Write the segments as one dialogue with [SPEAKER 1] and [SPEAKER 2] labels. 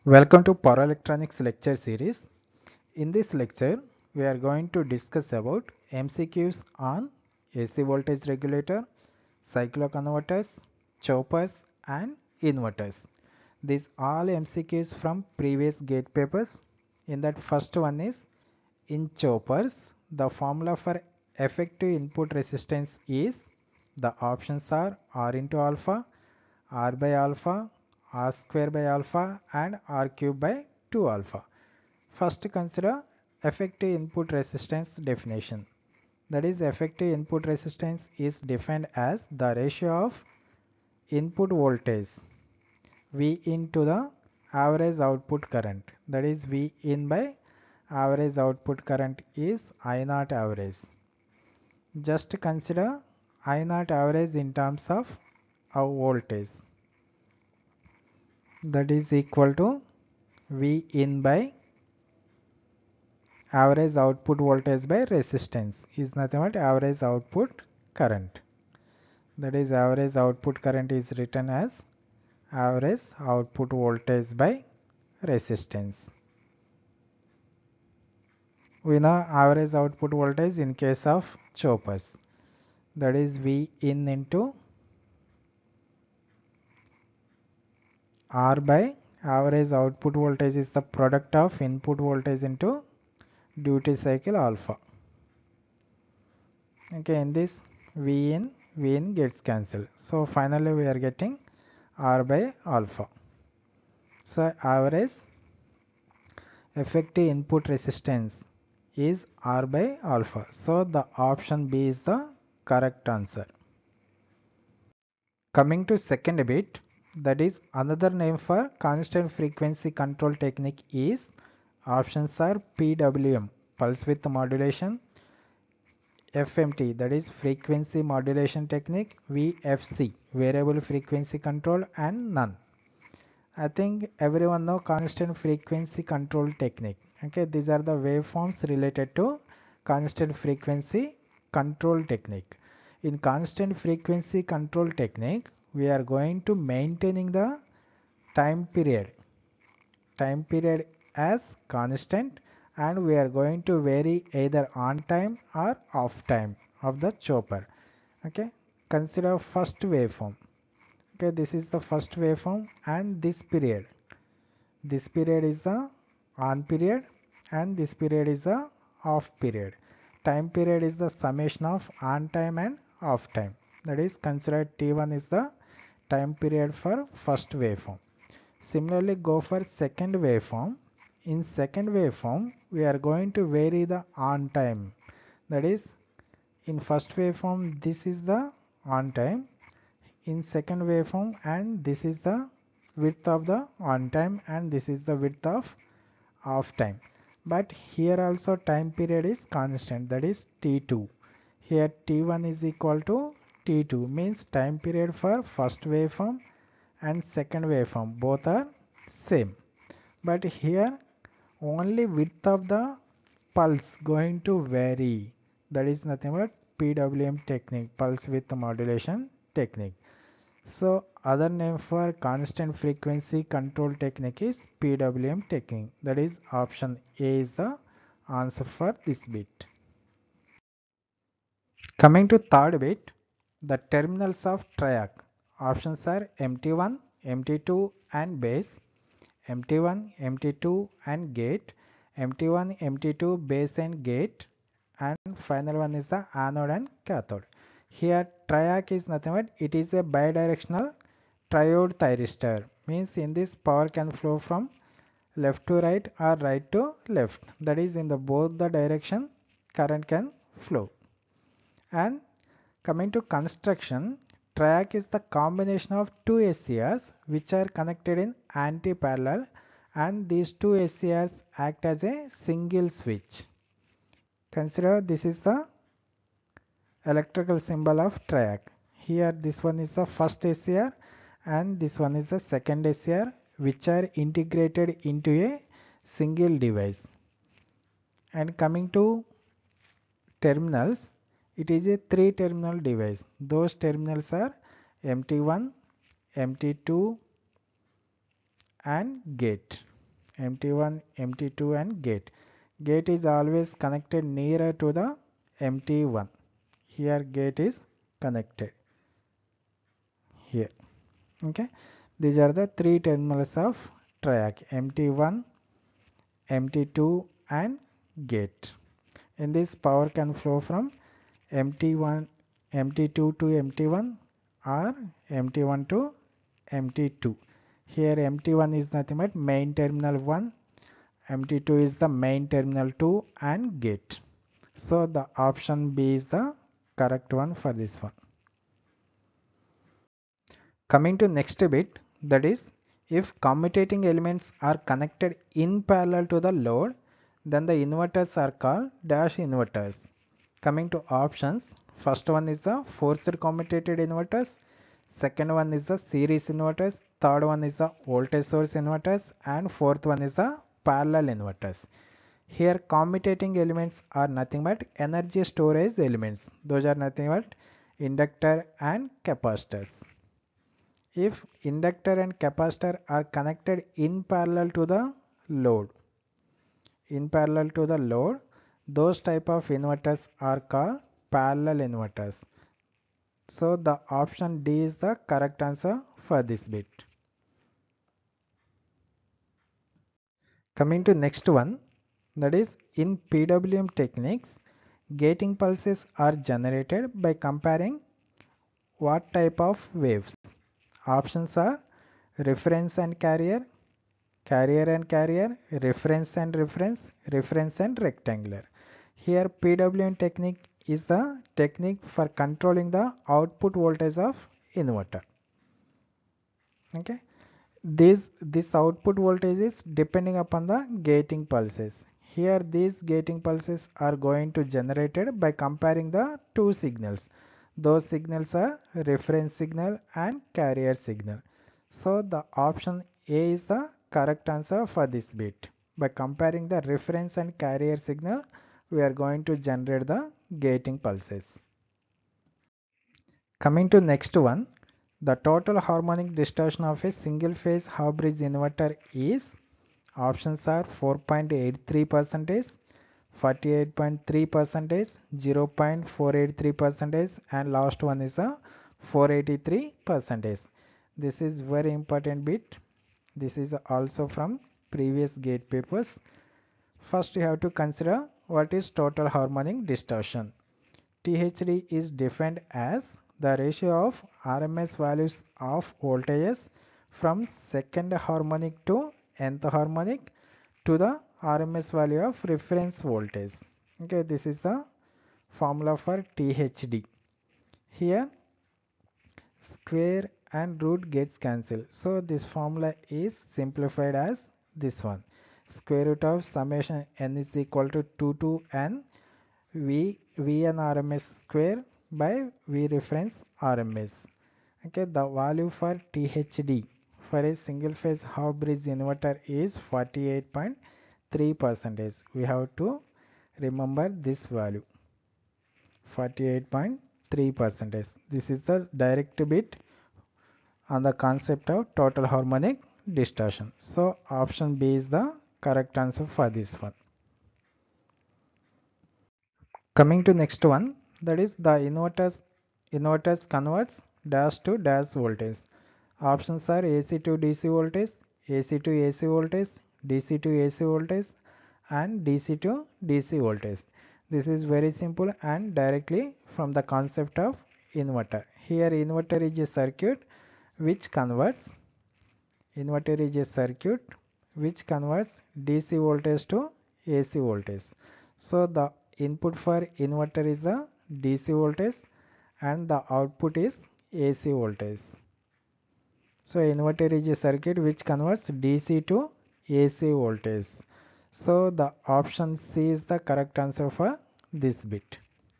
[SPEAKER 1] Welcome to Power Electronics lecture series. In this lecture, we are going to discuss about MCQs on AC voltage regulator, cycloconverters, choppers and inverters. These all MCQs from previous gate papers. In that first one is in choppers, the formula for effective input resistance is the options are R into alpha, R by alpha, R square by alpha and R cube by 2 alpha. First consider effective input resistance definition. That is, effective input resistance is defined as the ratio of input voltage V in to the average output current. That is, V in by average output current is I naught average. Just consider I naught average in terms of our voltage. That is equal to V in by average output voltage by resistance is nothing but average output current. That is, average output current is written as average output voltage by resistance. We know average output voltage in case of choppers. That is V in into R by average output voltage is the product of input voltage into duty cycle alpha. Okay, in this V in gets cancelled. So finally we are getting R by alpha. So average effective input resistance is R by alpha. So the option B is the correct answer. Coming to second bit, that is another name for constant frequency control technique is options are PWM, pulse width modulation, FMT, that is frequency modulation technique, VFC, variable frequency control and none. I think everyone know constant frequency control technique. Okay, these are the waveforms related to constant frequency control technique. In constant frequency control technique, we are going to maintaining the time period as constant, and we are going to vary either on time or off time of the chopper. Okay, consider first waveform. Okay, this is the first waveform and this period is the on period and this period is the off period. Time period is the summation of on time and off time. That is, considered T1 is the time period for first waveform. Similarly, go for second waveform. In second waveform, we are going to vary the on time. That is, in first waveform, this is the on time. In second waveform, and this is the width of the on time and this is the width of off time. But here also time period is constant, that is T2. Here T1 is equal to T2, means time period for first waveform and second waveform both are same. But here only width of the pulse going to vary. That is nothing but PWM technique, pulse width modulation technique. So other name for constant frequency control technique is PWM technique. That is option A is the answer for this bit. Coming to third bit, the terminals of triac. Options are MT1, MT2 and base, MT1, MT2 and gate, MT1, MT2 base and gate, and final one is the anode and cathode. Here triac is nothing but it is a bidirectional triode thyristor, means in this power can flow from left to right or right to left, that is in the both the direction current can flow. And coming to construction, triac is the combination of two SCRs which are connected in anti-parallel, and these two SCRs act as a single switch. Consider this is the electrical symbol of triac. Here this one is the first SCR and this one is the second SCR, which are integrated into a single device. And coming to terminals, it is a 3-terminal device. Those terminals are MT1, MT2 and gate. empty1, empty2 and gate. Gate is always connected nearer to the empty1. Here gate is connected here. Okay, these are the three terminals of triac: empty1, empty2 and gate. In this, power can flow from empty1, empty2 to empty1 or empty1 to empty2. Here empty1 is nothing but main terminal 1, empty2 is the main terminal 2 and gate. So the option B is the correct one for this one. Coming to next bit, that is, if commutating elements are connected in parallel to the load, then the inverters are called dash inverters. Coming to options, first one is the forced commutated inverters, second one is the series inverters, third one is the voltage source inverters, and fourth one is the parallel inverters. Here commutating elements are nothing but energy storage elements. Those are nothing but inductor and capacitors. If inductor and capacitor are connected in parallel to the load, those type of inverters are called parallel inverters. So the option D is the correct answer for this bit. Coming to next one, that is, in PWM techniques, gating pulses are generated by comparing what type of waves? Options are reference and carrier, carrier and carrier, reference and reference, reference and rectangular. Here PWM technique is the technique for controlling the output voltage of inverter. Okay, this output voltage is depending upon the gating pulses. Here these gating pulses are going to generated by comparing the two signals. Those signals are reference signal and carrier signal. So the option A is the correct answer for this bit. By comparing the reference and carrier signal, we are going to generate the gating pulses. Coming to next one, the total harmonic distortion of a single phase half bridge inverter is, options are 4.83%, 48.3%, 0.483% and last one is a 483%. This is very important bit. This is also from previous gate papers. First you have to consider what is total harmonic distortion. THD is defined as the ratio of RMS values of voltages from second harmonic to nth harmonic to the RMS value of reference voltage. Okay, this is the formula for THD. Here square and root gets cancelled. So this formula is simplified as this one. Square root of summation n is equal to 2 to n Vn RMS square by V reference RMS. Okay, the value for THD for a single phase half bridge inverter is 48.3%. We have to remember this value, 48.3%. This is the direct bit on the concept of total harmonic distortion. So option B is the correct answer for this one. Coming to next one, that is the inverters converts dash to dash voltage. Options are AC to DC voltage, AC to AC voltage, DC to AC voltage and DC to DC voltage. This is very simple and directly from the concept of inverter. Here inverter is a circuit which converts DC voltage to AC voltage. So the input for inverter is the DC voltage and the output is AC voltage. So inverter is a circuit which converts DC to AC voltage. So the option C is the correct answer for this bit.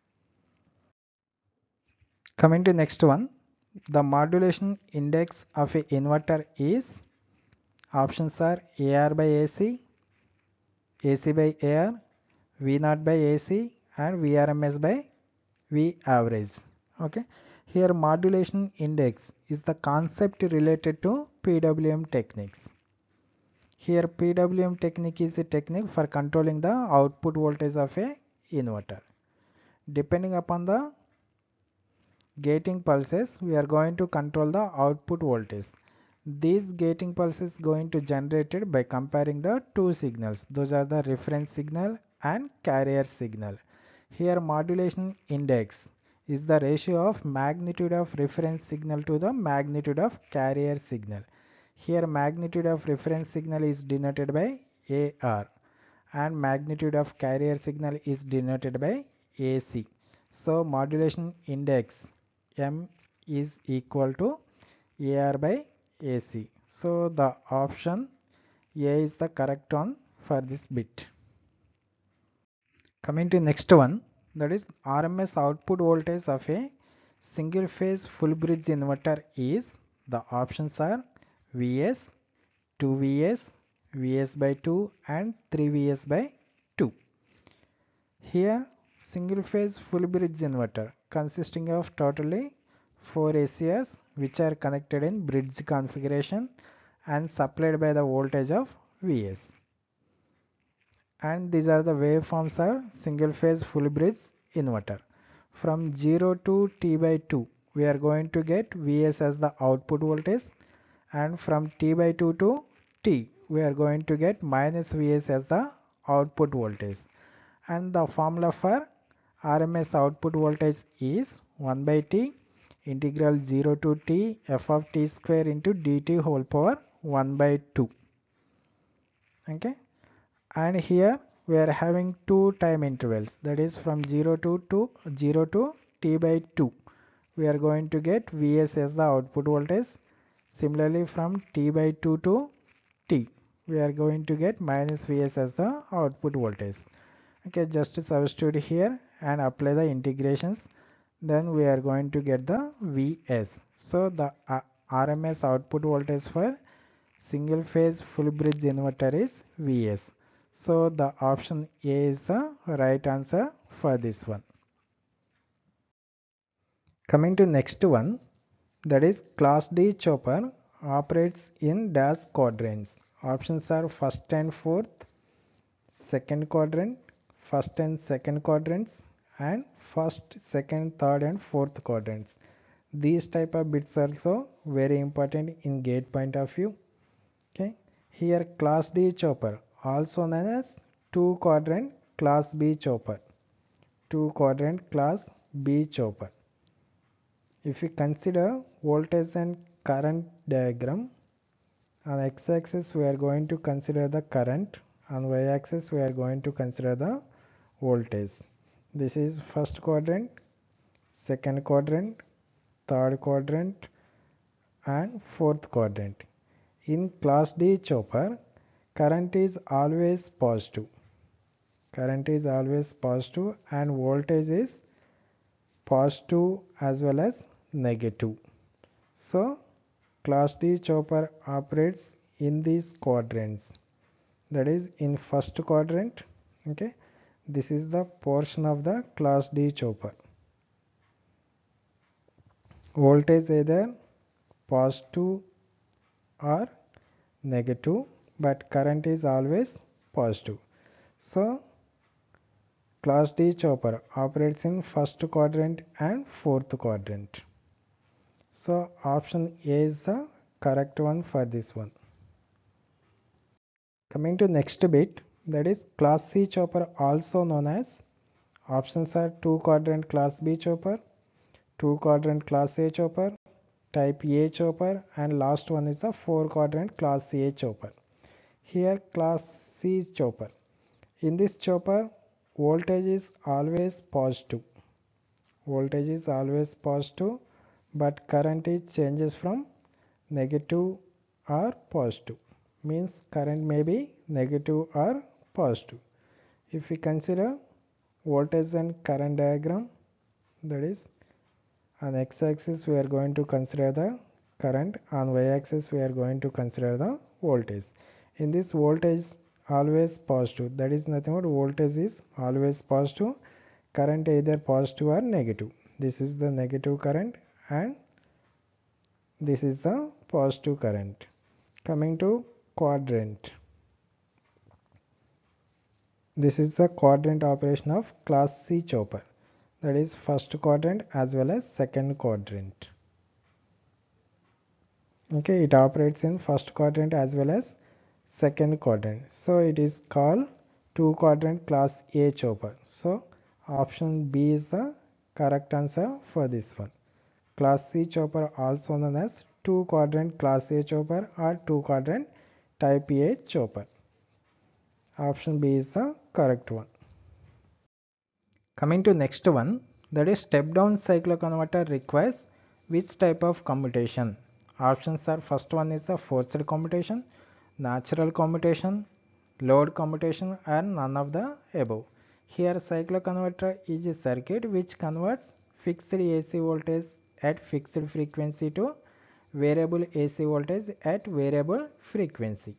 [SPEAKER 1] Coming to next one, the modulation index of a inverter is, options are AR by AC, AC by AR, V0 by AC and VRMS by V average. Okay, here modulation index is the concept related to PWM techniques. Here PWM technique is a technique for controlling the output voltage of a inverter. Depending upon the gating pulses, we are going to control the output voltage. These gating pulses going to generated by comparing the two signals. Those are the reference signal and carrier signal. Here modulation index is the ratio of magnitude of reference signal to the magnitude of carrier signal. Here magnitude of reference signal is denoted by AR and magnitude of carrier signal is denoted by AC. So modulation index M is equal to AR by AC. So the option A is the correct one for this bit. Coming to next one, that is RMS output voltage of a single phase full bridge inverter is, the options are Vs, 2Vs, Vs by 2 and 3Vs by 2. Here single phase full bridge inverter consisting of totally 4 ACs which are connected in bridge configuration and supplied by the voltage of Vs. And these are the waveforms are single phase full bridge inverter. From 0 to T by 2 we are going to get Vs as the output voltage, and from T by 2 to T we are going to get minus Vs as the output voltage. And the formula for RMS output voltage is 1 by T integral 0 to T f of t square into dt whole power 1 by 2. Okay, and here we are having two time intervals, that is from 0 to 0 to T by 2 we are going to get Vs as the output voltage. Similarly from T by 2 to T we are going to get minus Vs as the output voltage. Okay, just substitute here and apply the integrations, then we are going to get the Vs. So the RMS output voltage for single phase full bridge inverter is Vs. So the option A is the right answer for this one. Coming to next one, that is class D chopper operates in dash quadrants. Options are first and fourth, second quadrant, first and second quadrants, and first, second, third and fourth quadrants. These type of bits are also very important in gate point of view. Okay, here class D chopper also known as two quadrant class B chopper, two quadrant class B chopper. If we consider voltage and current diagram, on x-axis we are going to consider the current, on y-axis we are going to consider the voltage. This is first quadrant, second quadrant, third quadrant and fourth quadrant. In class D chopper, current is always positive. Current is always positive and voltage is positive as well as negative. So class D chopper operates in these quadrants, that is in first quadrant. Okay, this is the portion of the class D chopper. Voltage either positive or negative, but current is always positive. So class D chopper operates in first quadrant and fourth quadrant. So option A is the correct one for this one. Coming to next bit, that is class C chopper also known as, options are two quadrant class B chopper, two quadrant class A chopper, type A chopper, and last one is the four quadrant class A chopper. Here class C chopper. In this chopper, voltage is always positive. Voltage is always positive, but current is changes from negative or positive. Means current may be negative or positive. If we consider voltage and current diagram, that is on x-axis we are going to consider the current, on y-axis we are going to consider the voltage. In this voltage always positive, that is nothing but voltage is always positive, current either positive or negative. This is the negative current and this is the positive current. Coming to quadrant, This is the quadrant operation of class C chopper. That is first quadrant as well as second quadrant. Okay, it operates in first quadrant as well as second quadrant. So it is called two quadrant class A chopper. So option B is the correct answer for this one. Class C chopper also known as two quadrant class A chopper or two quadrant type A chopper. Option B is the correct one. Coming to next one, that is step down cycloconverter requires which type of commutation? Options are, first one is the forced commutation, natural commutation, load commutation, and none of the above. Here cycloconverter is a circuit which converts fixed AC voltage at fixed frequency to variable AC voltage at variable frequency.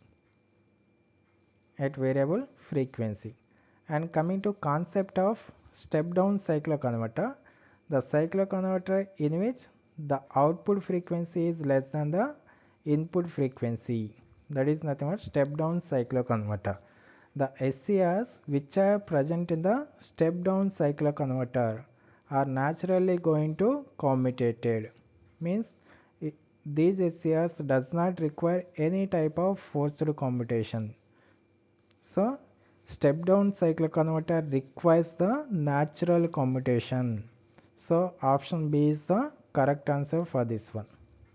[SPEAKER 1] And coming to concept of step down cycloconverter, the cycloconverter in which the output frequency is less than the input frequency, that is nothing but step down cycloconverter. The SCRs which are present in the step down cycloconverter are naturally going to commutated, means these SCRs does not require any type of forced commutation. So step down cycloconverter requires the natural commutation. So option B is the correct answer for this one.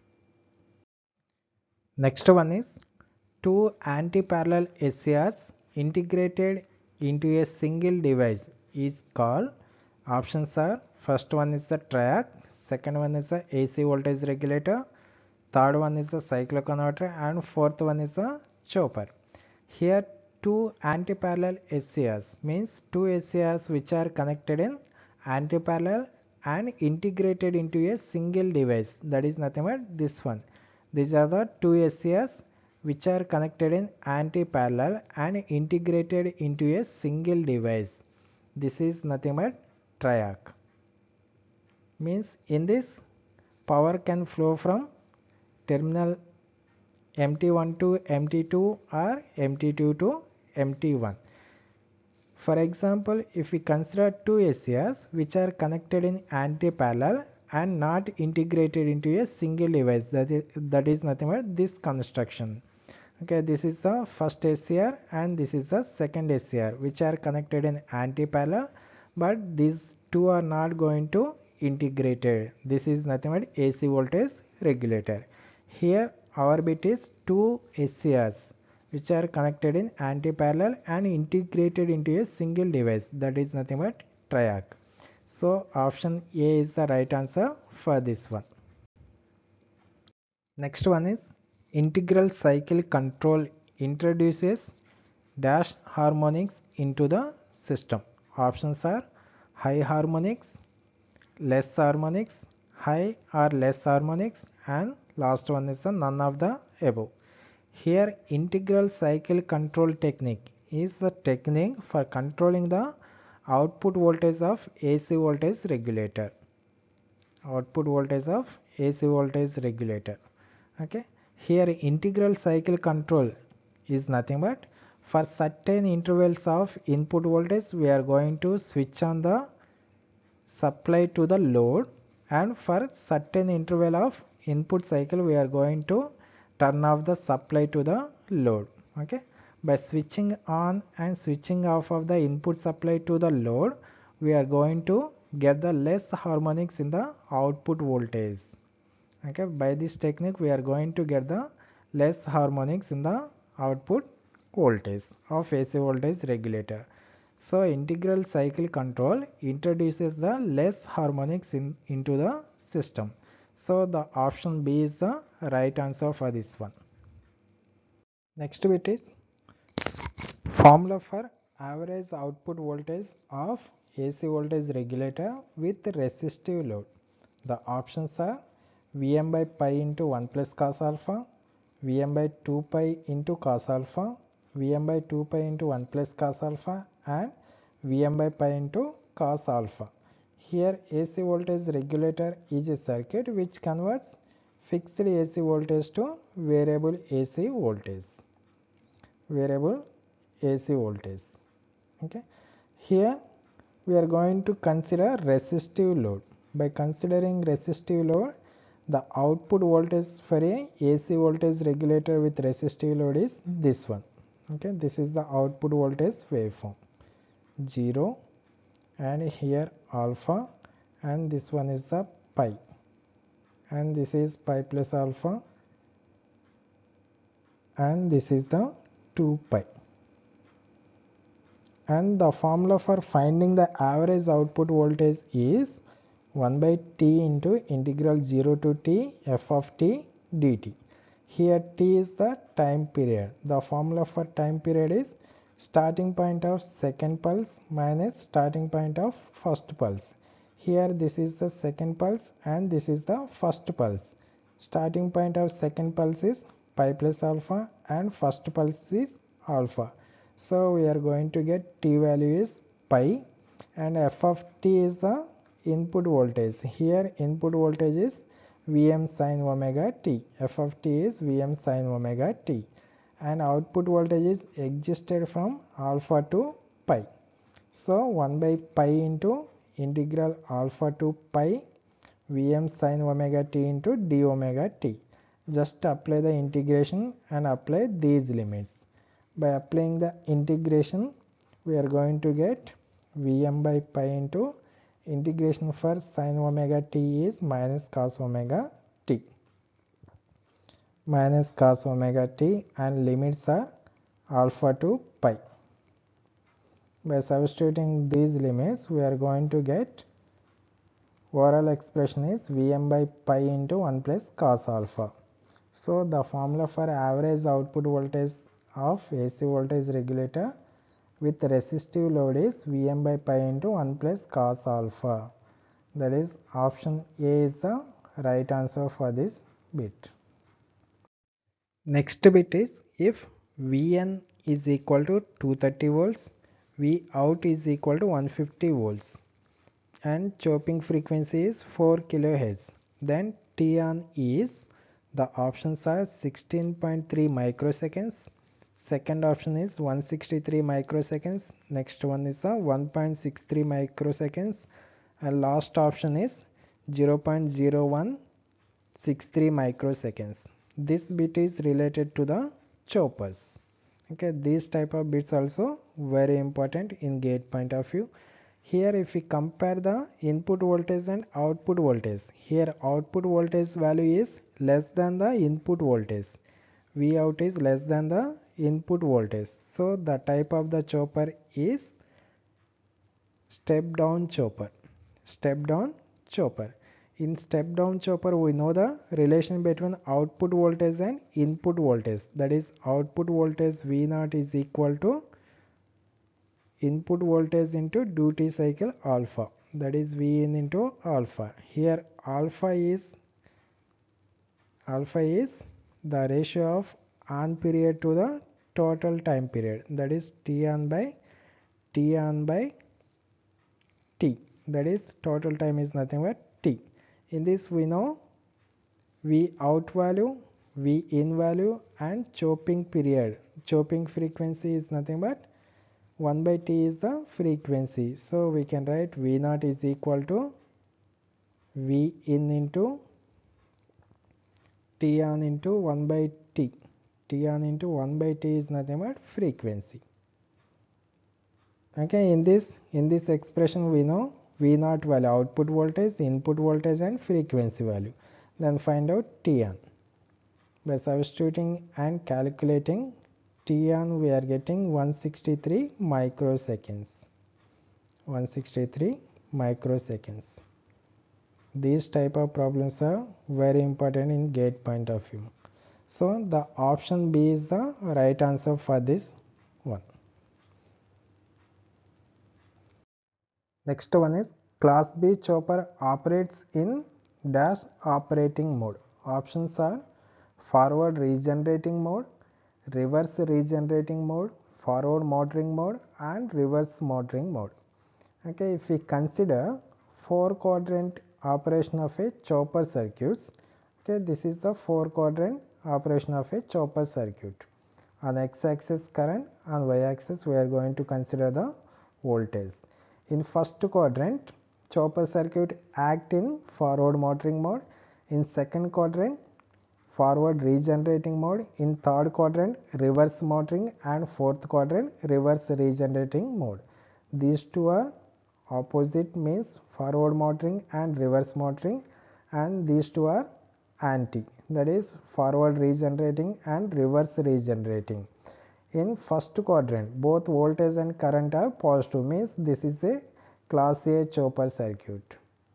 [SPEAKER 1] Next one is two anti-parallel SCRs integrated into a single device is called. Options are, first one is the triac, second one is the AC voltage regulator, third one is the cycloconverter, and fourth one is the chopper. Here two anti-parallel SCRs means two SCRs which are connected in anti-parallel and integrated into a single device, that is nothing but this one. These are the two SCRs which are connected in anti-parallel and integrated into a single device. This is nothing but triac. Means in this power can flow from terminal MT1 to MT2 or MT2 to MT1. For example, if we consider two SCRs which are connected in anti-parallel and not integrated into a single device, that is nothing but this construction. Okay, this is the first SCR and this is the second SCR which are connected in anti-parallel, but these two are not going to integrated. This is nothing but AC voltage regulator. Here our bit is two SCRs which are connected in anti-parallel and integrated into a single device, that is nothing but triac. So option A is the right answer for this one. Next one is integral cycle control introduces dash harmonics into the system. Options are high harmonics, less harmonics, high or less harmonics, and last one is the none of the above. Here integral cycle control technique is the technique for controlling the output voltage of AC voltage regulator. Okay, here integral cycle control is nothing but for certain intervals of input voltage we are going to switch on the supply to the load, and for certain interval of input cycle we are going to turn off the supply to the load. Okay, by switching on and switching off of the input supply to the load we are going to get the less harmonics in the output voltage. Okay, by this technique we are going to get the less harmonics in the output voltage of AC voltage regulator. So integral cycle control introduces the less harmonics into the system. So the option B is the right answer for this one. Next bit is formula for average output voltage of AC voltage regulator with resistive load. The options are Vm by pi into 1 plus cos alpha, Vm by 2 pi into cos alpha, Vm by 2 pi into 1 plus cos alpha, and Vm by pi into cos alpha. Here AC voltage regulator is a circuit which converts fixed AC voltage to variable AC voltage. Okay, here we are going to consider resistive load. By considering resistive load, the output voltage for a AC voltage regulator with resistive load is this one. Okay, this is the output voltage waveform, 0, and here alpha, and this one is the pi, and this is pi plus alpha, and this is the 2 pi. And the formula for finding the average output voltage is 1 by t into integral 0 to t f of t dt. Here t is the time period. The formula for time period is starting point of second pulse minus starting point of first pulse. Here this is the second pulse and this is the first pulse. Starting point of second pulse is pi plus alpha and first pulse is alpha. So we are going to get t value is pi, and f of t is the input voltage. Here input voltage is Vm sin omega t. F of t is Vm sin omega t, and output voltage is adjusted from alpha to pi. So 1 by pi into integral alpha to pi Vm sin omega t into d omega t. Just apply the integration and apply these limits. By applying the integration, we are going to get Vm by pi into integration for sin omega t is minus cos omega t. Minus cos omega t, and limits are alpha to pi. By substituting these limits, we are going to get overall expression is Vm by pi into 1 plus cos alpha. So the formula for average output voltage of AC voltage regulator with resistive load is Vm by pi into 1 plus cos alpha. That is option A is the right answer for this bit. Next bit is if Vn is equal to 230 volts, Vout is equal to 150 volts, and chopping frequency is 4 kHz, then Ton is, the options are 16.3 microseconds, second option is 163 microseconds, next one is the 1.63 microseconds, and last option is 0.0163 microseconds. This bit is related to the choppers. Okay, these type of bits also very important in gate point of view. Here if we compare the input voltage and output voltage, here output voltage value is less than the input voltage. Vout is less than the input voltage. So the type of the chopper is step down chopper. Step down chopper. In step down chopper, we know the relation between output voltage and input voltage. That is output voltage V0 is equal to input voltage into duty cycle alpha. That is Vin into alpha. Here alpha is the ratio of on period to the total time period. That is T on by T. That is total time is nothing but T. In this we know V out value, V in value, and chopping period. Chopping frequency is nothing but 1 by T is the frequency. So we can write V0 is equal to V in into T on into 1 by T. T on into 1 by T is nothing but frequency. Okay, in this expression we know V0 value, output voltage, input voltage, and frequency value. Then find out T on. By substituting and calculating T on, we are getting 163 microseconds. 163 microseconds. These type of problems are very important in gate point of view. So the option B is the right answer for this one. Next one is class B chopper operates in dash operating mode. Options are forward regenerating mode, reverse regenerating mode, forward motoring mode, and reverse motoring mode. Okay, if we consider 4-quadrant operation of a chopper circuits, okay, this is the 4-quadrant operation of a chopper circuit. On x-axis current, on y-axis we are going to consider the voltage. In first quadrant, chopper circuit act in forward motoring mode. In second quadrant, forward regenerating mode. In third quadrant, reverse motoring, and fourth quadrant, reverse regenerating mode. These two are opposite, means forward motoring and reverse motoring, and these two are anti, that is forward regenerating and reverse regenerating. In first quadrant, both voltage and current are positive, means this is a class A chopper circuit.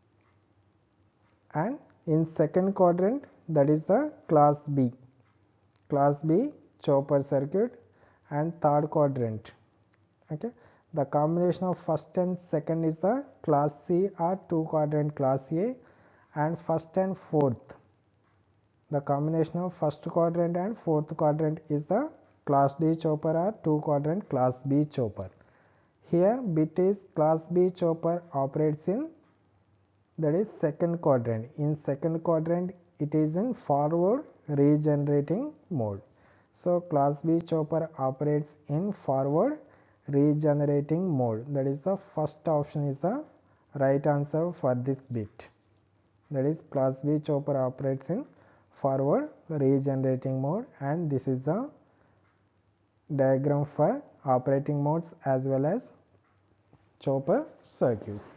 [SPEAKER 1] And in second quadrant, that is the class B chopper circuit. And third quadrant, okay, the combination of first and second is the class C or two quadrant class A, and first and fourth, the combination of first quadrant and fourth quadrant is the class D chopper or two quadrant class B chopper. Here bit is class B chopper operates in, that is second quadrant. In second quadrant it is in forward regenerating mode. So class B chopper operates in forward regenerating mode. That is the first option is the right answer for this bit. That is class B chopper operates in forward regenerating mode, and this is the diagram for operating modes as well as chopper circuits.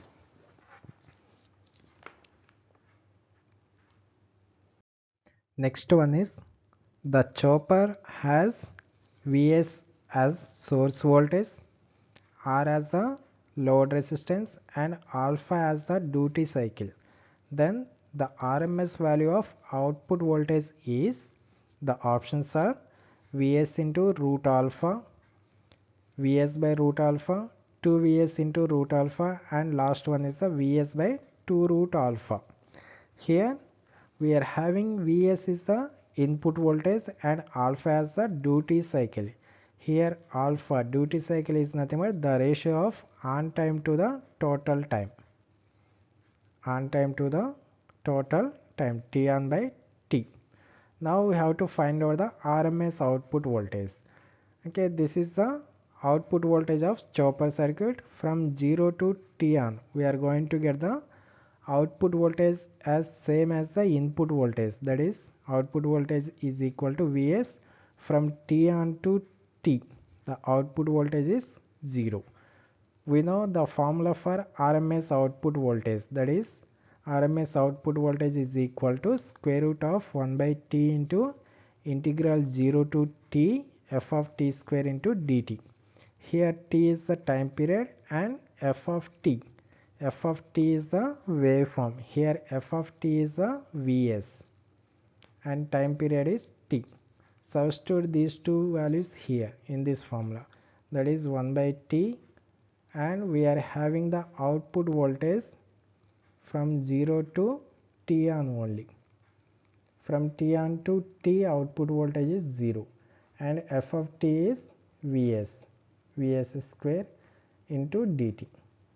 [SPEAKER 1] Next one is the chopper has Vs as source voltage, R as the load resistance, and alpha as the duty cycle. Then the RMS value of output voltage is, the options are Vs into root alpha, Vs by root alpha, 2 Vs into root alpha, and last one is the Vs by 2 root alpha. Here we are having Vs is the input voltage and alpha as the duty cycle. Here alpha duty cycle is nothing but the ratio of on time to the total time. On time to the total time, T on by T. Now we have to find out the RMS output voltage. Okay, this is the output voltage of chopper circuit. From 0 to T on, we are going to get the output voltage as same as the input voltage, that is output voltage is equal to Vs. From T on to T, the output voltage is 0. We know the formula for RMS output voltage, that is RMS output voltage is equal to square root of 1 by T into integral 0 to T f of t square into dt. Here T is the time period and f of t is the waveform. Here f of t is the Vs and time period is t. Substitute these two values here in this formula, that is 1 by T, and we are having the output voltage from 0 to T on only. From T on to T, output voltage is 0 and f of t is Vs square into dt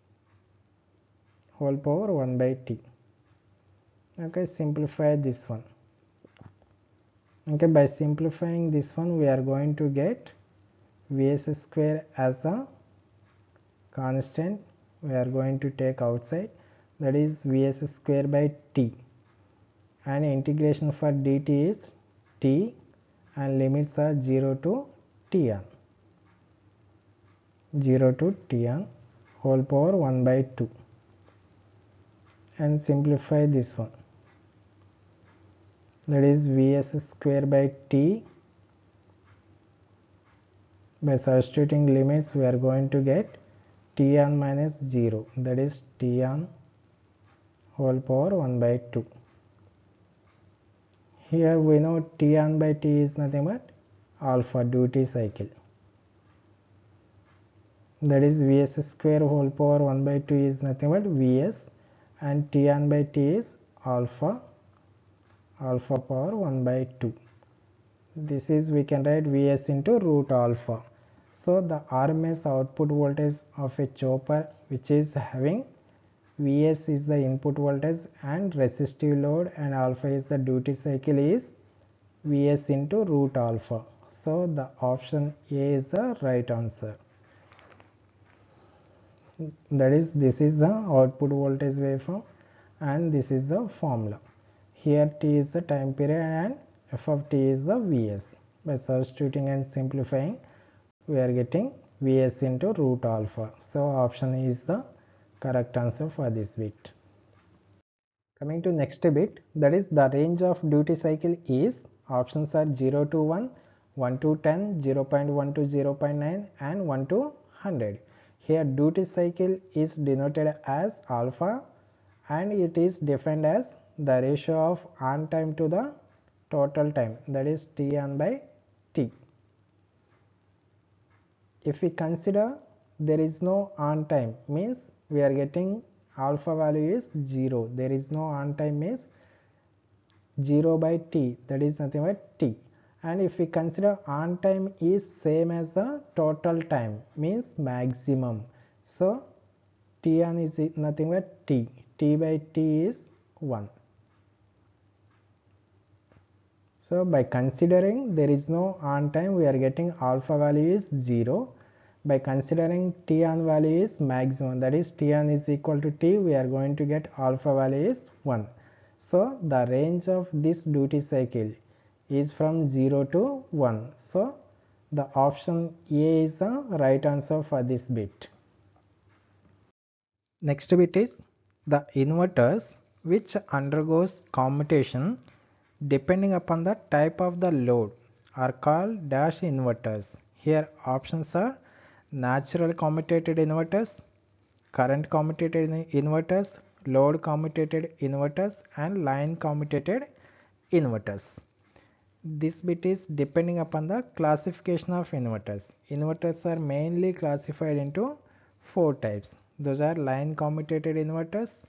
[SPEAKER 1] whole power 1 by T. Okay, simplify this one. Okay, by simplifying this one we are going to get Vs square as the constant. We are going to take outside, that is Vs square by T, and integration for dt is T and limits are 0 to T on. 0 to T on whole power 1 by 2, and simplify this one, that is Vs square by T. By substituting limits we are going to get T on minus 0, that is T on whole power 1 by 2. Here we know T on by T is nothing but alpha duty cycle, that is Vs square whole power 1 by 2 is nothing but Vs, and T on by T is alpha power 1 by 2. This is, we can write Vs into root alpha. So the RMS output voltage of a chopper which is having Vs is the input voltage and resistive load and alpha is the duty cycle is Vs into root alpha. So the option A is the right answer. that is, this is the output voltage waveform and this is the formula. Here t is the time period and f of t is the Vs. By substituting and simplifying, we are getting Vs into root alpha. So option is the correct answer for this bit. Coming to next bit, that is the range of duty cycle is, options are 0 to 1, 1 to 10, 0.1 to 0.9 and 1 to 100. Here duty cycle is denoted as alpha and it is defined as the ratio of on time to the total time, that is T on by T. If we consider there is no on time, means we are getting alpha value is 0, there is no on time means 0 by T, that is nothing but T. And if we consider on time is same as the total time, means maximum, so T on is nothing but T, T by T is 1. So by considering there is no on time, we are getting alpha value is 0. By considering T on value is maximum, that is T on is equal to T, we are going to get alpha value is 1. So the range of this duty cycle is from 0 to 1. So the option A is the right answer for this bit. Next bit is the inverters which undergoes commutation depending upon the type of the load are called dash inverters. Here options are natural commutated inverters, current commutated inverters, load commutated inverters and line commutated inverters. This bit is depending upon the classification of inverters. Inverters are mainly classified into 4 types. Those are line commutated inverters,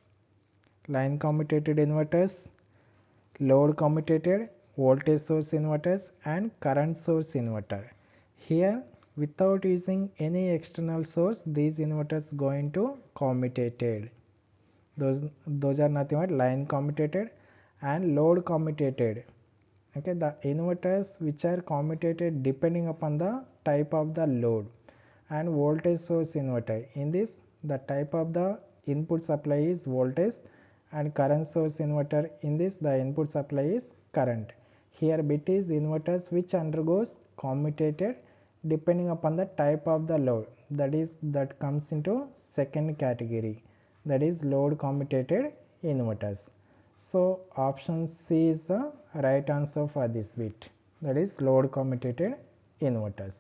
[SPEAKER 1] load commutated, voltage source inverters and current source inverter. Here without using any external source, these inverters going to commutated. Those are nothing but line commutated and load commutated. Okay, the inverters which are commutated depending upon the type of the load, and voltage source inverter. In this, the type of the input supply is voltage and current source inverter. In this, the input supply is current. Here bit is inverters which undergoes commutated depending upon the type of the load, that comes into second category, that is load commutated inverters. So option C is the right answer for this bit, that is load commutated inverters.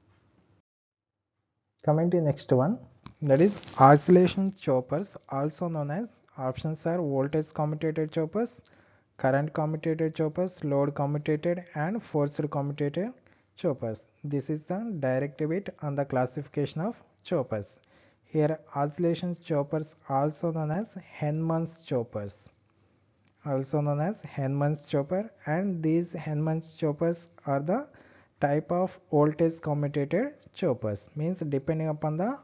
[SPEAKER 1] Coming to next one, that is oscillation choppers, also known as, options are voltage commutated choppers, current commutated choppers, load commutated and forced commutated choppers. This is the direct bit on the classification of choppers. Here oscillation choppers also known as Henman's choppers, and these Henman's choppers are the type of voltage commutated choppers, means depending upon the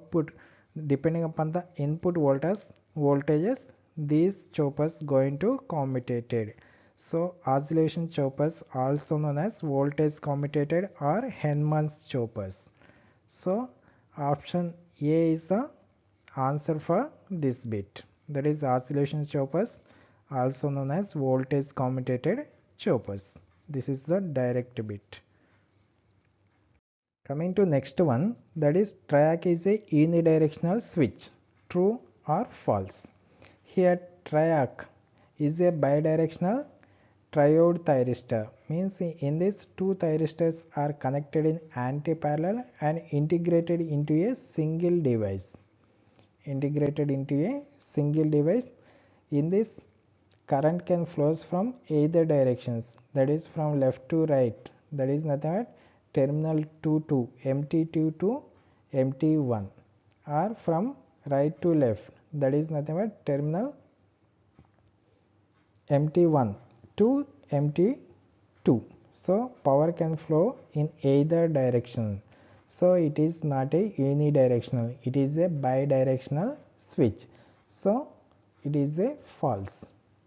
[SPEAKER 1] input voltages, these choppers going to commutated. So oscillation choppers also known as voltage commutated or Henman's choppers. So option A is the answer for this bit, that is oscillation choppers also known as voltage commutated choppers. This is the direct bit. Coming to next one, that is triac is a unidirectional switch, true or false. Here triac is a bidirectional triode thyristor, means in this two thyristors are connected in anti-parallel and integrated into a single device. In this, current can flows from either directions, that is from left to right, that is nothing but terminal 2 to MT2 to MT1, or from right to left, that is nothing but terminal MT1 to MT2. So power can flow in either direction. So it is not a unidirectional, it is a bidirectional switch. So it is a false.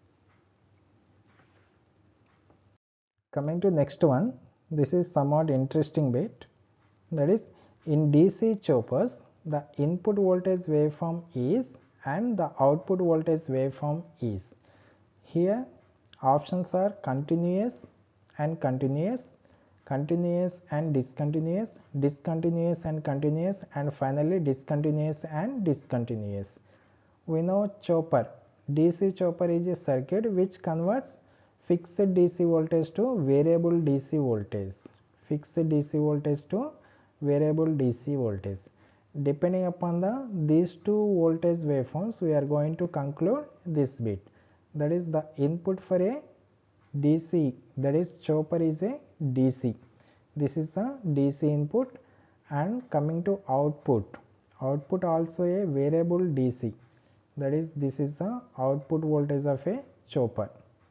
[SPEAKER 1] Coming to next one, this is somewhat interesting bit, that is in DC choppers the input voltage waveform is and the output voltage waveform is. Here options are continuous and continuous, continuous and discontinuous, discontinuous and continuous, and finally discontinuous and discontinuous. We know chopper. DC chopper is a circuit which converts fixed DC voltage to variable DC voltage. Fixed DC voltage to variable DC voltage. Depending upon these two voltage waveforms, we are going to conclude this bit. That is the input for a DC, that is chopper is a DC. This is the DC input, and coming to output. Output also a variable DC. That is, this is the output voltage of a chopper.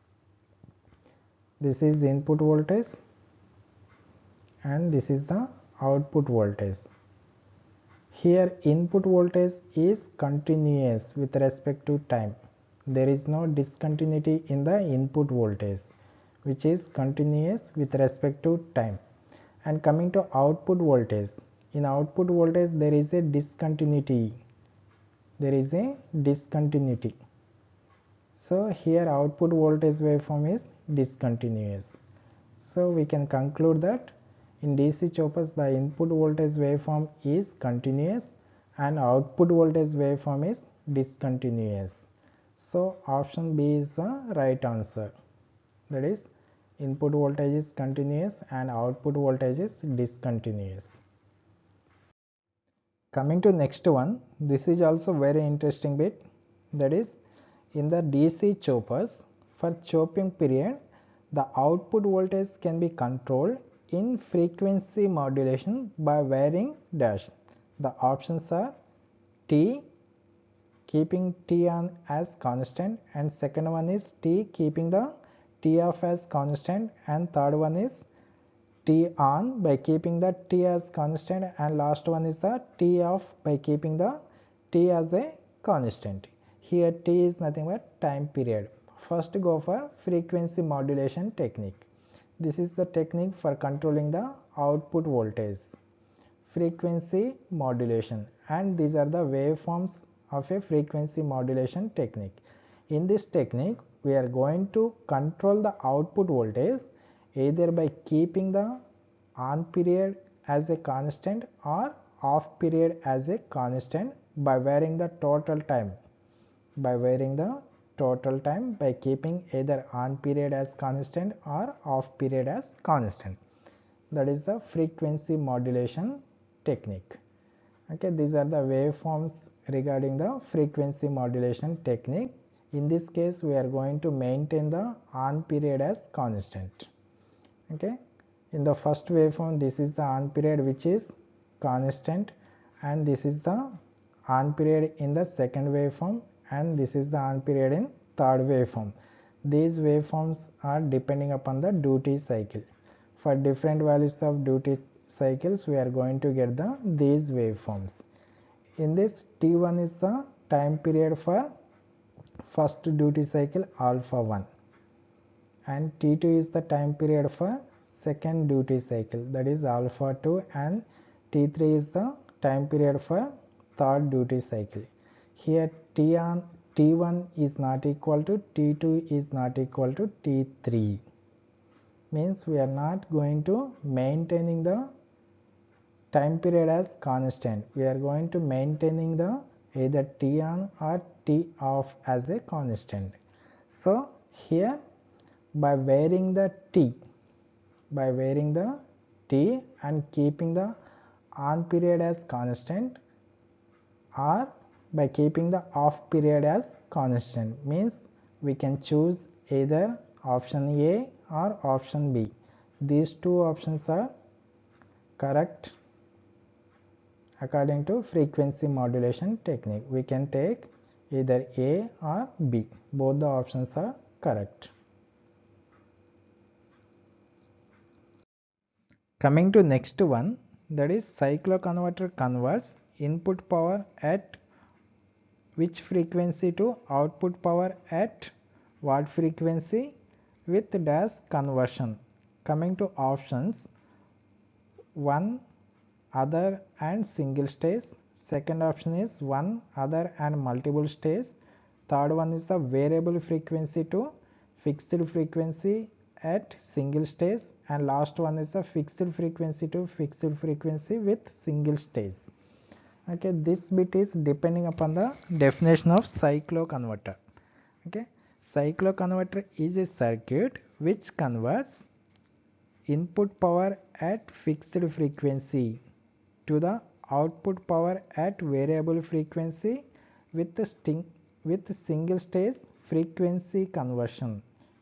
[SPEAKER 1] This is input voltage and this is the output voltage. Here input voltage is continuous with respect to time. There is no discontinuity in the input voltage, which is continuous with respect to time. And coming to output voltage, in output voltage there is a discontinuity. There is a discontinuity. So here output voltage waveform is discontinuous. So we can conclude that in DC choppers the input voltage waveform is continuous and output voltage waveform is discontinuous. So option B is the right answer. That is, input voltage is continuous and output voltage is discontinuous. Coming to next one, this is also very interesting bit. That is, in the DC choppers, for chopping period, the output voltage can be controlled in frequency modulation by varying dash. The options are T, keeping T on as constant, and second one is T, keeping the T off as constant, and third one is T on by keeping the T as constant, and last one is the T off by keeping the T as a constant. Here T is nothing but time period. First go for frequency modulation technique. This is the technique for controlling the output voltage. Frequency modulation, and these are the waveforms of a frequency modulation technique. In this technique, we are going to control the output voltage either by keeping the on period as a constant or off period as a constant by varying the total time. By varying the total time by keeping either on period as constant or off period as constant. That is the frequency modulation technique. Okay, these are the waveforms regarding the frequency modulation technique. In this case, we are going to maintain the on period as constant. Okay, in the first waveform, this is the on period which is constant, and this is the on period in the second waveform, and this is the on period in third waveform. These waveforms are depending upon the duty cycle. For different values of duty cycles, we are going to get these waveforms. In this, T1 is the time period for first duty cycle alpha 1, and T2 is the time period for second duty cycle, that is alpha 2, and T3 is the time period for third duty cycle. Here T1 is not equal to T2 is not equal to T3, means we are not going to maintaining the time period as constant. We are going to maintaining the either T on or T off as a constant. So here by varying the T and keeping the on period as constant, or by keeping the off period as constant, means we can choose either option A or option B. These two options are correct according to frequency modulation technique. We can take either A or B. Both the options are correct. Coming to next one, that is cycloconverter converts input power at which frequency to output power at what frequency with dash conversion. Coming to options, 1, other and single stage, Second option is one, other and multiple stage. Third one is the variable frequency to fixed frequency at single stage, and last one is the fixed frequency to fixed frequency with single stage. Okay, this bit is depending upon the definition of cycloconverter. Okay, cycloconverter is a circuit which converts input power at fixed frequency to the output power at variable frequency with single stage frequency conversion.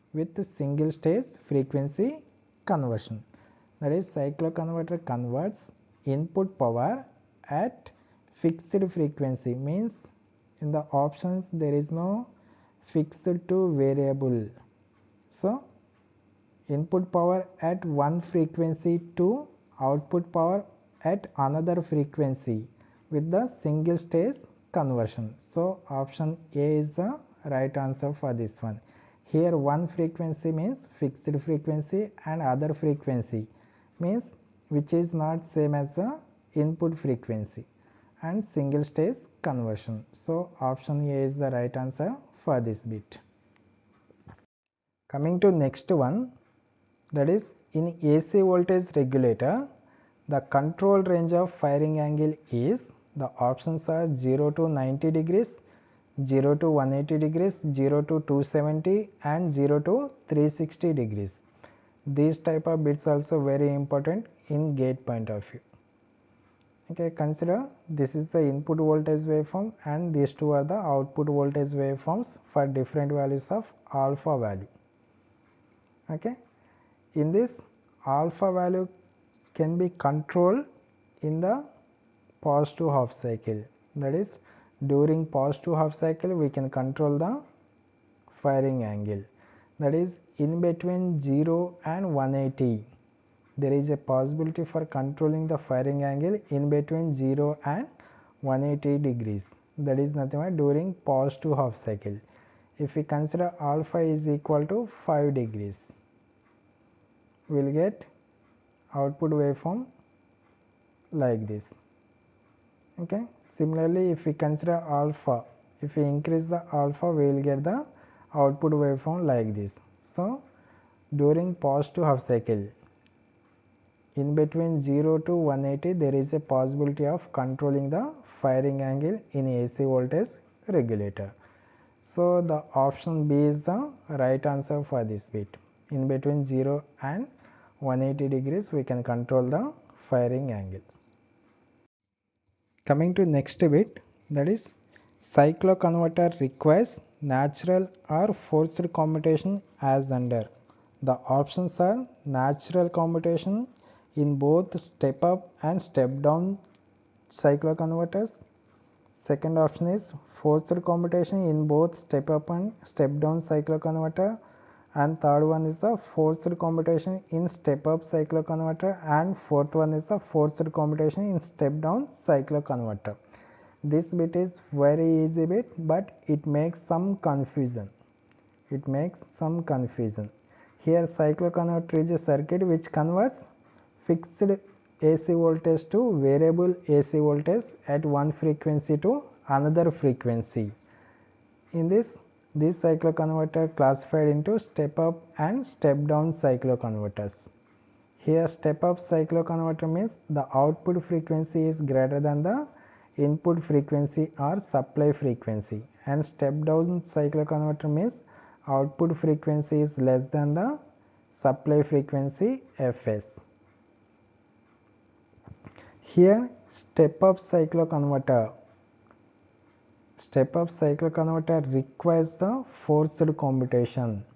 [SPEAKER 1] That is, cycloconverter converts input power at fixed frequency, means in the options there is no fixed to variable. So input power at one frequency to output power at another frequency with the single stage conversion. So option A is the right answer for this one. Here one frequency means fixed frequency and other frequency means which is not same as the input frequency, and single stage conversion. So option A is the right answer for this bit. Coming to next one, that is, in AC voltage regulator, the control range of firing angle is, the options are 0 to 90 degrees, 0 to 180 degrees, 0 to 270 and 0 to 360 degrees. These type of bits also very important in gate point of view. Okay, consider this is the input voltage waveform and these two are the output voltage waveforms for different values of alpha value. Okay, in this alpha value can be controlled in the positive half cycle. That is, during positive half cycle we can control the firing angle. That is, in between 0 and 180 there is a possibility for controlling the firing angle in between 0 and 180 degrees. That is nothing but during positive half cycle. If we consider alpha is equal to 5 degrees, we will get output waveform like this. Okay, similarly if we consider alpha, if we increase the alpha we will get the output waveform like this. So during positive half cycle in between 0 to 180 there is a possibility of controlling the firing angle in AC voltage regulator. So the option B is the right answer for this bit. In between 0 and 180 degrees we can control the firing angle. Coming to next bit, that is, cycloconverter requires natural or forced commutation as under. The options are natural commutation in both step up and step down cycloconverters. Second option is forced commutation in both step up and step down cycloconverter, and third one is the forced commutation in step up cycloconverter, and fourth one is the forced commutation in step down cycloconverter. This bit is very easy bit, but it makes some confusion. Here cycloconverter is a circuit which converts fixed AC voltage to variable AC voltage at one frequency to another frequency. In this cycloconverter classified into step up and step down cycloconverters. Here step up cycloconverter means the output frequency is greater than the input frequency or supply frequency, and step down cycloconverter means output frequency is less than the supply frequency Fs. Here step up cycloconverter requires the forced commutation.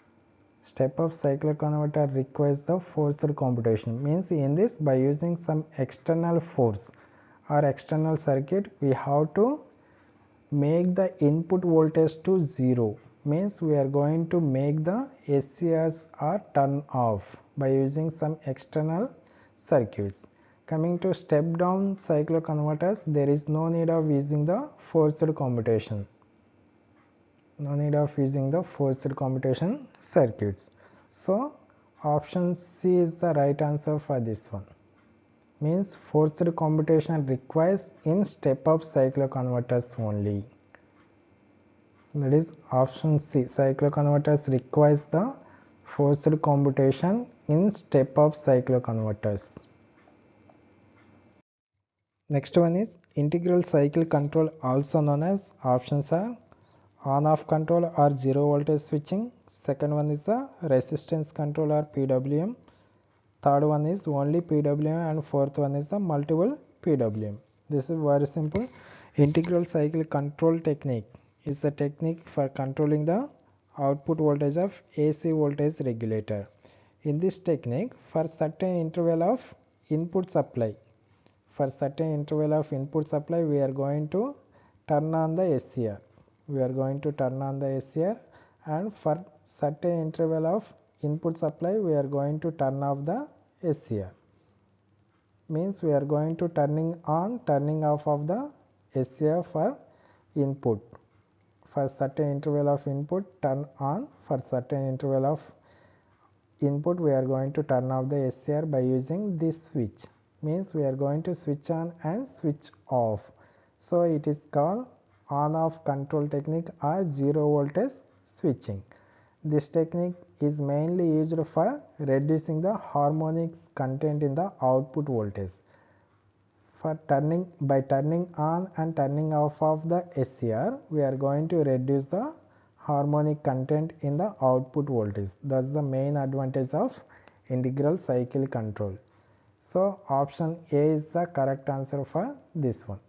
[SPEAKER 1] Means in this, by using some external force or external circuit, we have to make the input voltage to 0. Means we are going to make the SCRs are turn off by using some external circuits. Coming to step down cycloconverters, there is no need of using the forced commutation. Circuits. So option C is the right answer for this one. means forced computation requires in step-up cycloconverters only. That is option C. Cycloconverters requires the forced computation in step-up cycloconverters. Next one is integral cycle control, also known as options are on-off control or zero voltage switching. Second one is the resistance control or PWM. Third one is only PWM, and fourth one is the multiple PWM. This is very simple. Integral cycle control technique is the technique for controlling the output voltage of AC voltage regulator. In this technique, for certain interval of input supply, we are going to turn on the SCR. And for certain interval of input supply, we are going to turn off the SCR. Means we are going to turning off of the SCR for input. For certain interval of input, turn on. For certain interval of input, we are going to turn off the SCR by using this switch. Means we are going to switch on and switch off. So it is called on-off control technique or zero voltage switching. This technique is mainly used for reducing the harmonics content in the output voltage. By turning on and turning off of the SCR, we are going to reduce the harmonic content in the output voltage. That's the main advantage of integral cycle control. So option A is the correct answer for this one.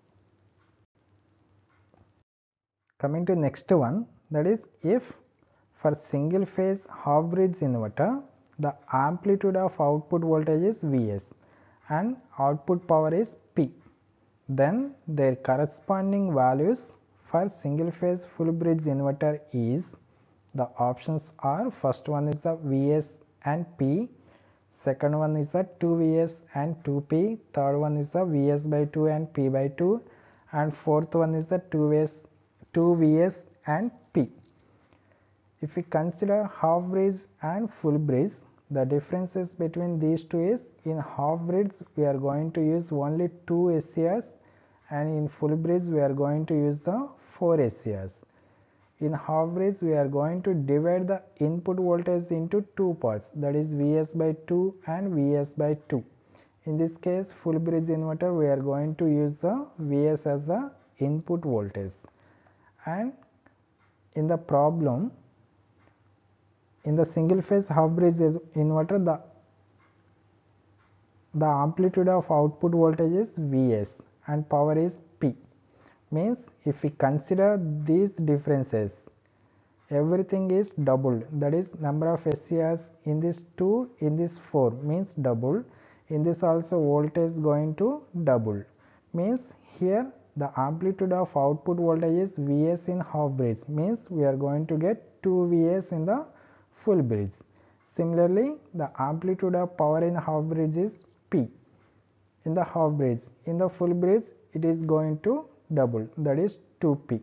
[SPEAKER 1] Coming to next one, that is if for single phase half bridge inverter, the amplitude of output voltage is Vs and output power is P, then their corresponding values for single phase full bridge inverter is, the options are, first one is the Vs and P, second one is the 2Vs and 2P, third one is the Vs by 2 and P by 2, and fourth one is the 2Vs and P. If we consider half bridge and full bridge, the differences between these two is, in half bridge we are going to use only 2 SCRs, and in full bridge we are going to use the 4 SCRs. In half bridge we are going to divide the input voltage into two parts, that is Vs by 2 and Vs by 2. In this case, full bridge inverter, we are going to use the Vs as the input voltage. And in the problem, in the single phase half bridge inverter, the amplitude of output voltage is Vs and power is P. Means if we consider these differences, everything is doubled, that is number of SCRs in this 2, in this 4 means double, in this also voltage going to double, means here the amplitude of output voltage is Vs in half bridge, means we are going to get 2 Vs in the full bridge. Similarly, the amplitude of power in half bridge is P in the half bridge. In the full bridge it is going to double, that is 2P.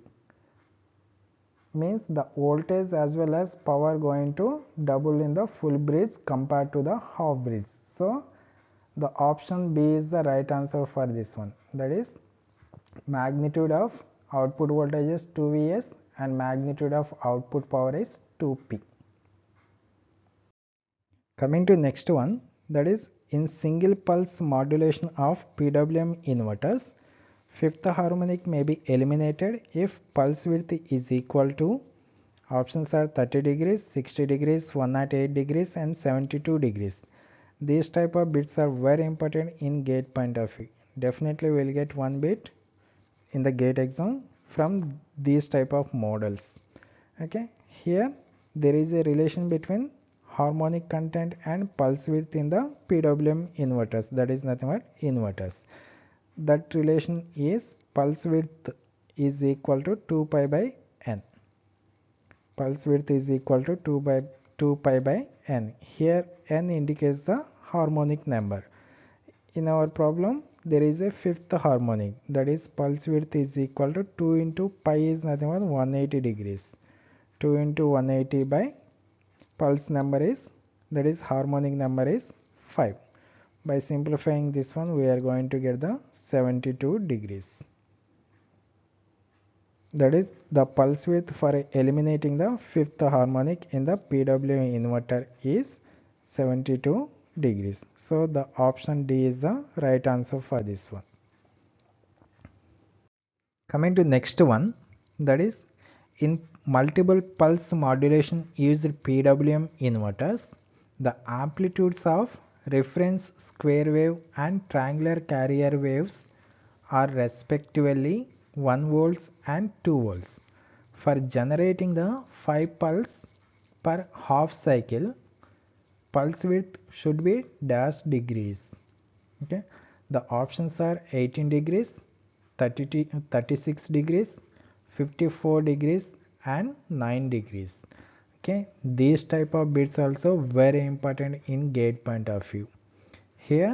[SPEAKER 1] Means the voltage as well as power going to double in the full bridge compared to the half bridge. So the option B is the right answer for this one, that is magnitude of output voltage is 2Vs and magnitude of output power is 2P. Coming to next one, that is in single pulse modulation of PWM inverters, fifth harmonic may be eliminated if pulse width is equal to, options are 30 degrees, 60 degrees, 108 degrees and 72 degrees. These type of bits are very important in gate point of view. Definitely we will get one bit in the gate exam from these type of models. Okay, here there is a relation between harmonic content and pulse width in the PWM inverters, that is nothing but inverters. That relation is pulse width is equal to 2 pi by n. Pulse width is equal to 2 pi by n. Here n indicates the harmonic number. In our problem there is a fifth harmonic, that is pulse width is equal to 2 into pi is nothing but 180 degrees. 2 into 180 by pulse number is, that is harmonic number is 5. By simplifying this one, we are going to get the 72 degrees. That is the pulse width for eliminating the fifth harmonic in the PWM inverter is 72 degrees. So the option D is the right answer for this one. Coming to next one, that is in multiple pulse modulation used PWM inverters, the amplitudes of reference square wave and triangular carrier waves are respectively 1 volts and 2 volts. For generating the 5 pulse per half cycle, pulse width should be dash degrees. Okay, the options are 18 degrees, 36 degrees, 54 degrees and 9 degrees. Okay, these type of bits also very important in gate point of view. Here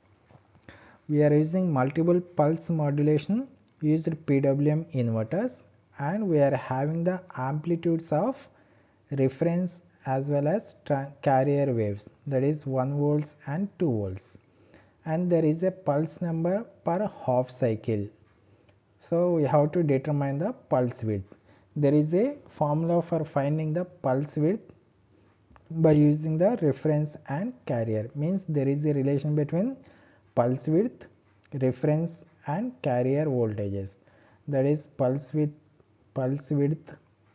[SPEAKER 1] we are using multiple pulse modulation used PWM inverters, and we are having the amplitudes of reference as well as carrier waves, that is 1 volts and 2 volts, and there is a pulse number per half cycle. So we have to determine the pulse width. There is a formula for finding the pulse width by using the reference and carrier. Means there is a relation between pulse width, reference and carrier voltages. That is pulse width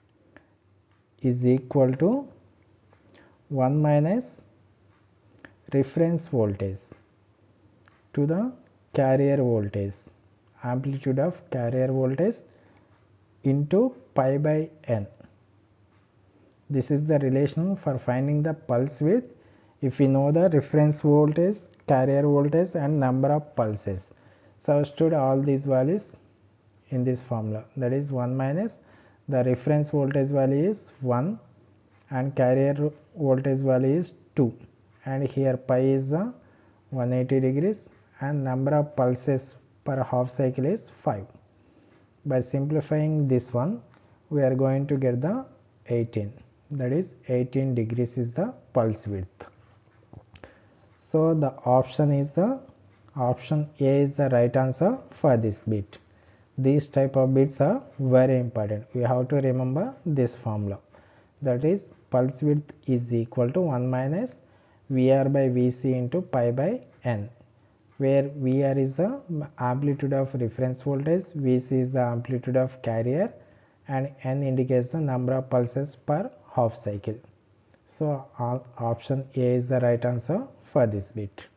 [SPEAKER 1] is equal to 1 minus reference voltage to the carrier voltage, amplitude of carrier voltage into pi by n. This is the relation for finding the pulse width if we know the reference voltage, carrier voltage and number of pulses. Substitute all these values in this formula, that is 1 minus the reference voltage value is 1 and carrier voltage value is 2, and here pi is 180 degrees and number of pulses per half cycle is 5. By simplifying this one, we are going to get the 18, that is 18 degrees is the pulse width. So the option A is the right answer for this bit. These type of bits are very important. We have to remember this formula, that is pulse width is equal to 1 minus VR by VC into pi by n, where VR is the amplitude of reference voltage, VC is the amplitude of carrier, and n indicates the number of pulses per half cycle. So option A is the right answer for this bit.